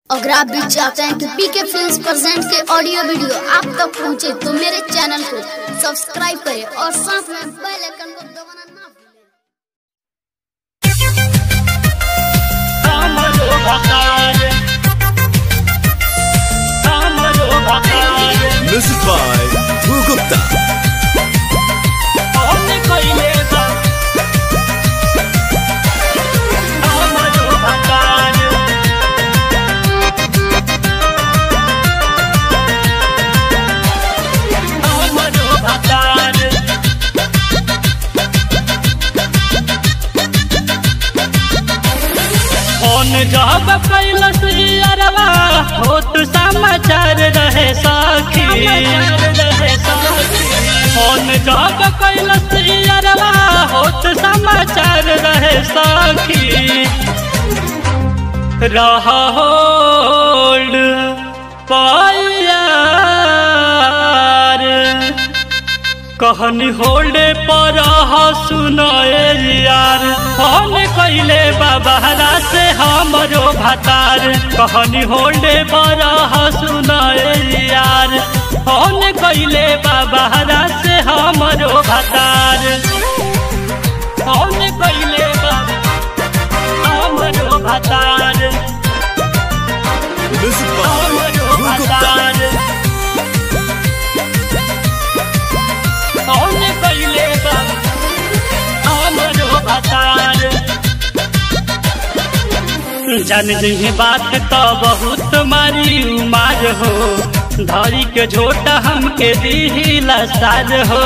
अगर आप भी चाहते हैं कि पीके फिल्म्स प्रेजेंट के ऑडियो वीडियो आप तक पहुंचे तो मेरे चैनल को सब्सक्राइब करें और साथ में बेल आइकन को दबाना ना भूलें। Music by Dhruv Gupta। जब कैलस अरवा होत समाचार रहे सखी फोन जब कैलस अरवा होत समाचार रहे सखी रहा होल्ड पायार कहनी होल्ड पर सुनाए यार फोन कैले बाबा से हमरो भतार कहनी होल्ड पर सुनाए यार फोन कैले बाबा से हमरो भतार फोन कैले हमरो भतार हमरो भतार कौन कैले हमरो भतार जान जी बात तो बहुत मारी उमार हो धरी के झोटा हमके दिहिला साज हो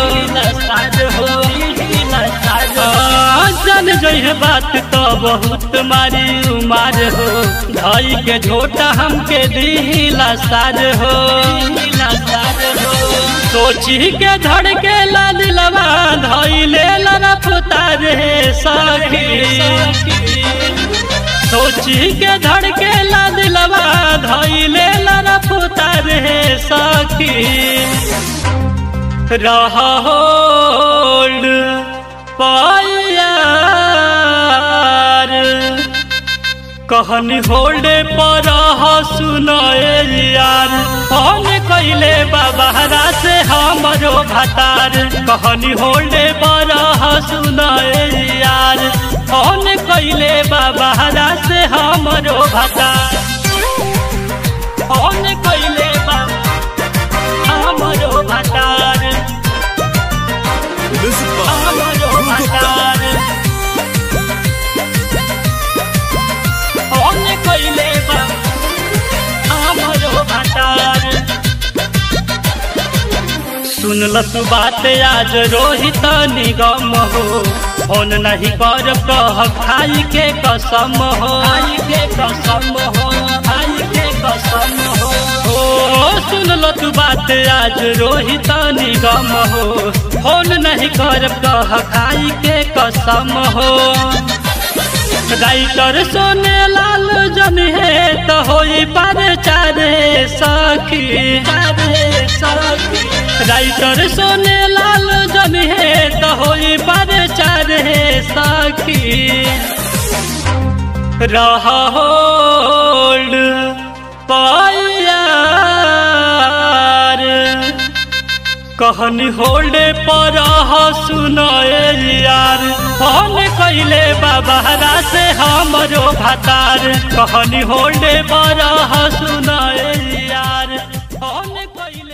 जान जी बात तो बहुत मारी उमार हो धरी के झोटा हमके दिहिला साज हो सोची के धड़ के लालवा धैले लरफतार है सखी सोची के धड़ के लालवा धैले लरफतार है सखी रहा होल्ड पायार कहनी होल्ड पर सुनाए यार फोन कैले बाबा से हमरो भतार कहनी होल्ड पर सुनाए यार फोन कैले बाबा से हमरो भतार फोन कैले हमरो भतार हमरो भतार फोन कैले हमरो भतार सुनलस बात आज रोहित निगम हो फोन नहीं कर कह खाई के कसम हो सुनलस बात आज रोहित निगम हो फोन नहीं कर कह खाई के कसम हो राइटर सोने लाल जन है तो होई पर चारे सखी राइटर सोने लाल जन है तो होई पर चारे सखी रहा होल्ड पायार कहनी होल्ड पर सुनाए यार फोन कैले बाबा से हमरो भतार कहनी होल्ड पर सुनाए यार फोन कैले